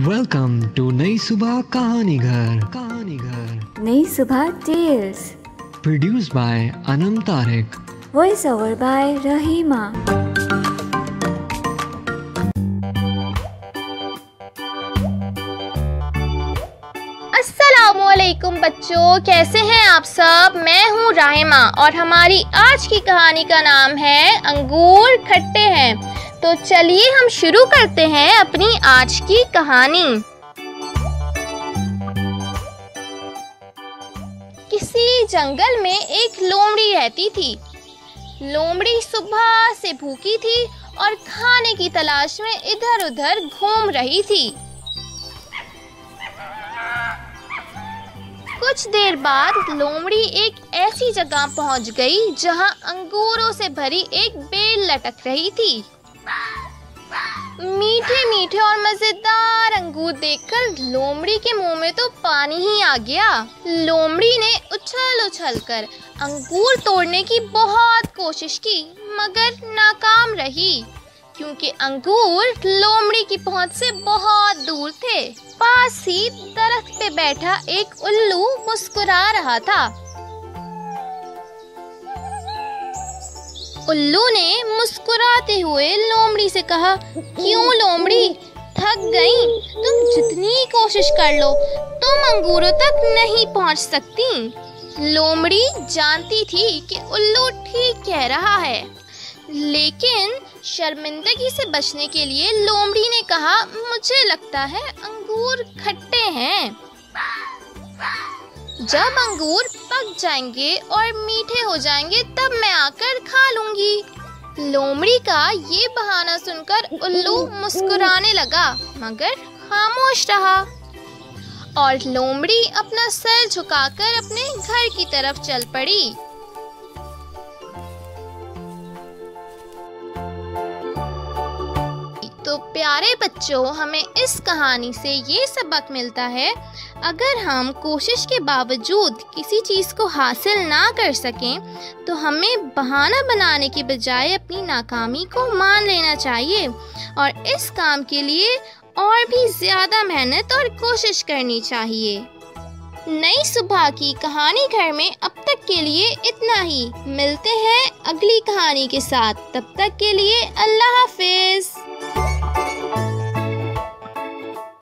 Welcome to नई सुबह कहानी घर। नई सुबह tales produced by Anam Tariq, voice over by Rahima. अस्सलामुअलैकुम बच्चों, कैसे हैं आप सब। मैं हूँ राहिमा और हमारी आज की कहानी का नाम है अंगूर खट्टे हैं। तो चलिए हम शुरू करते हैं अपनी आज की कहानी। किसी जंगल में एक लोमड़ी रहती थी। लोमड़ी सुबह से भूखी थी और खाने की तलाश में इधर उधर घूम रही थी। कुछ देर बाद लोमड़ी एक ऐसी जगह पहुंच गई जहां अंगूरों से भरी एक बेल लटक रही थी। मीठे मीठे और मजेदार अंगूर देखकर लोमड़ी के मुंह में तो पानी ही आ गया। लोमड़ी ने उछल उछल कर अंगूर तोड़ने की बहुत कोशिश की मगर नाकाम रही, क्योंकि अंगूर लोमड़ी की पहुंच से बहुत दूर थे। पास ही दरख्त पे बैठा एक उल्लू मुस्कुरा रहा था। उल्लू ने मुस्कुराते हुए लोमड़ी से कहा, क्यों लोमड़ी, थक गई? तुम जितनी कोशिश कर लो तुम अंगूरों तक नहीं पहुंच सकती। लोमड़ी जानती थी कि उल्लू ठीक कह रहा है, लेकिन शर्मिंदगी से बचने के लिए लोमड़ी ने कहा, मुझे लगता है अंगूर खट्टे हैं। जब अंगूर पक जाएंगे और मीठे हो जाएंगे तब मैं आकर खा लूंगी। लोमड़ी का ये बहाना सुनकर उल्लू मुस्कुराने लगा मगर खामोश रहा और लोमड़ी अपना सर झुकाकर अपने घर की तरफ चल पड़ी। तो प्यारे बच्चों, हमें इस कहानी से ये सबक मिलता है, अगर हम कोशिश के बावजूद किसी चीज़ को हासिल ना कर सकें तो हमें बहाना बनाने के बजाय अपनी नाकामी को मान लेना चाहिए और इस काम के लिए और भी ज़्यादा मेहनत और कोशिश करनी चाहिए। नई सुबह की कहानी घर में अब तक के लिए इतना ही। मिलते हैं अगली कहानी के साथ, तब तक के लिए अल्लाह हाफिज़।